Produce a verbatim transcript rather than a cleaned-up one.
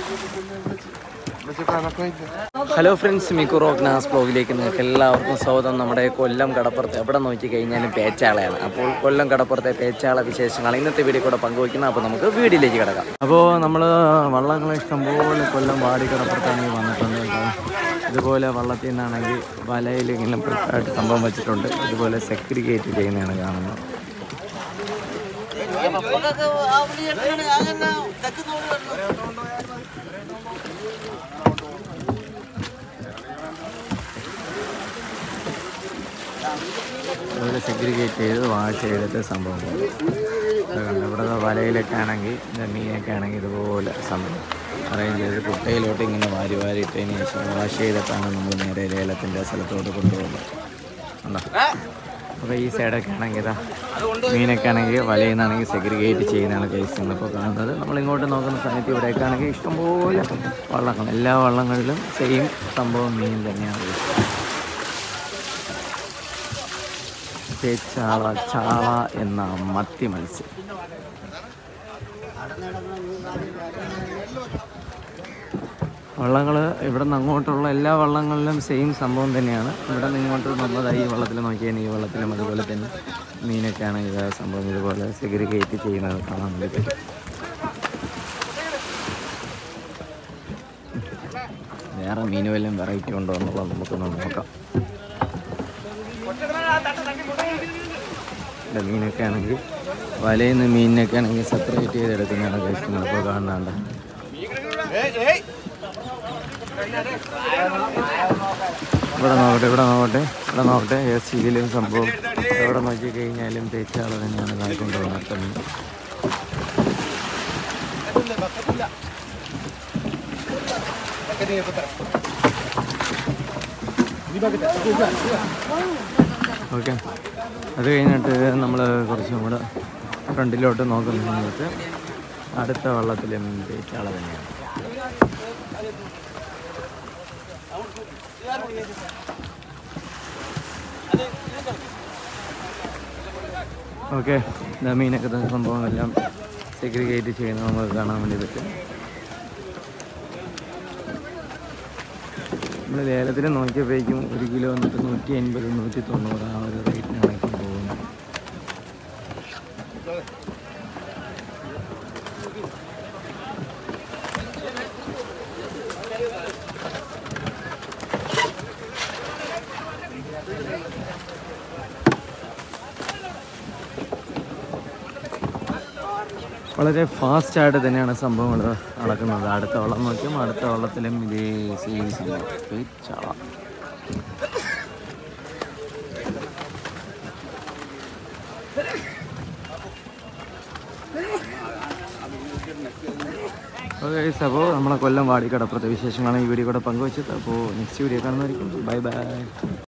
Hello friends, മിക്കു റോക്ക് നാസ് ബ്ലോഗിലേക്ക് നിങ്ങൾക്ക് എല്ലാവർക്കും സ്വാഗതം. നമ്മുടെ കൊല്ലം കടപ്പുറത്ത് എവിടെ നോക്കി കഴിഞ്ഞാലും പേച്ചാളയാണ്. അപ്പോൾ കൊല്ലം കടപ്പുറത്തെ പേച്ചാള വിശേഷങ്ങൾ ഇന്നത്തെ വീഡിയോ കൂടെ പങ്കുവയ്ക്കുന്നത്. അപ്പോൾ നമുക്ക് വീഡിയോയിലേക്ക് കിടക്കാം. അപ്പോൾ നമ്മൾ വള്ളങ്ങളെ ഇഷ്ടംപോലെ കൊല്ലം വാടി കടപ്പുറത്താണെങ്കിൽ വന്നിട്ടുണ്ട്. ഇതുപോലെ വള്ളത്തിൽ നിന്നാണെങ്കിൽ വലയിൽ ഇങ്ങനെ പ്രിപ്പയർഡ് സംഭവം വെച്ചിട്ടുണ്ട്. ഇതുപോലെ സെഗ്രിഗേറ്റ് ചെയ്യുന്നതാണ് കാണുന്നത്. അതുപോലെ സെഗ്രിഗേറ്റ് ചെയ്ത് വാഷ് ചെയ്തിട്ട് സംഭവം ഇവിടെ വലയിലൊക്കെ ആണെങ്കിൽ മീനൊക്കെ ആണെങ്കിൽ ഇതുപോലെ സംഭവം അറേഞ്ച് ചെയ്ത് കുട്ടയിലോട്ട് ഇങ്ങനെ വാരി വാരി ഇട്ടതിന് ശേഷം വാഷ് ചെയ്തിട്ടാണ് നമ്മൾ നേരെ ലേലത്തിൻ്റെ സ്ഥലത്തോട്ട് കൊണ്ടുപോകുന്നത്. ഉണ്ടോ? അപ്പോൾ ഈ സൈഡൊക്കെ ആണെങ്കിൽ ഇതാ മീനൊക്കെ ആണെങ്കിൽ വലയിൽ നിന്നാണെങ്കിൽ സെഗ്രിഗേറ്റ് ചെയ്യുന്നതാണ് കേസ് നമ്മളിപ്പോൾ കാണുന്നത്. നമ്മളിങ്ങോട്ട് നോക്കുന്ന സമയത്ത് ഇവിടെയൊക്കെ ആണെങ്കിൽ ഇഷ്ടംപോലെ വള്ളങ്ങൾ, എല്ലാ വള്ളങ്ങളിലും സെയിം സംഭവം മീൻ തന്നെയാണ്. പേച്ചാള ചാള എന്ന മത്തി മത്സ്യം. വള്ളങ്ങൾ ഇവിടെ നിന്ന് അങ്ങോട്ടുള്ള എല്ലാ വള്ളങ്ങളിലും സെയിം സംഭവം തന്നെയാണ്. ഇവിടെ നിന്ന് ഇങ്ങോട്ട് നമ്മളത് ഈ വള്ളത്തിൽ നോക്കിയാൽ ഈ വള്ളത്തിലും അതുപോലെ തന്നെ മീനൊക്കെയാണ് ഇത് സംഭവം ഇതുപോലെ സെഗ്രിഗേറ്റ് ചെയ്യുന്നത് കാണാൻ വേണ്ടി പറ്റും. വേറെ മീൻ വല്ലതും വെറൈറ്റി ഉണ്ടോ എന്നുള്ളത് നമുക്കൊന്ന് നോക്കാം. മീനൊക്കെ ആണെങ്കിൽ വലയിൽ നിന്ന് മീനിനൊക്കെ ആണെങ്കിൽ സെപ്പറേറ്റ് ചെയ്തെടുക്കുന്നതാണ് കഴിക്കുന്നത്. അപ്പോൾ കാണാണ്ട് ഇവിടെ നോക്കട്ടെ ഇവിടെ നോക്കട്ടെ ഇവിടെ നോക്കട്ടെ എസ് സിയിലും സംഭവം എവിടെ നോക്കി കഴിഞ്ഞാലും പേച്ചാള തന്നെയാണ് കാണിക്കൊണ്ട് പോകുന്നത്. മീൻ ഓക്കെ. അത് കഴിഞ്ഞിട്ട് നമ്മൾ കുറച്ചും കൂടെ ഫ്രണ്ടിലോട്ട് നോക്കുന്ന സമയത്ത് അടുത്ത വള്ളത്തിലും പേച്ചാള തന്നെയാണ്. ഓക്കെ, മീനൊക്കെ സംഭവമെല്ലാം സെഗ്രിഗേറ്റ് ചെയ്യുന്നത് നമുക്ക് കാണാൻ വേണ്ടി പറ്റും. നമ്മൾ ലേലത്തിൽ നോക്കിയപ്പോഴേക്കും ഒരു കിലോ വന്നിട്ട് നൂറ്റി അൻപത് നൂറ്റി തൊണ്ണൂറ് ആ ഒരു റേറ്റിനാണ് ഇപ്പം പോകുന്നത്. വളരെ ഫാസ്റ്റായിട്ട് തന്നെയാണ് സംഭവങ്ങൾ നടക്കുന്നത്. അടുത്ത വള്ളം നോക്കിയും അടുത്ത വള്ളത്തിലും ഇതേ സെയിം സംഭവം പേച്ചാള. ഓക്കെ, അപ്പോൾ നമ്മളെ കൊല്ലം വാടി കടപ്പുറത്തെ വിശേഷങ്ങളാണ് ഈ വീഡിയോ കൂടെ പങ്കുവച്ചത്. അപ്പോൾ നെക്സ്റ്റ് വീഡിയോ കാണുന്നതായിരിക്കും. Bye by.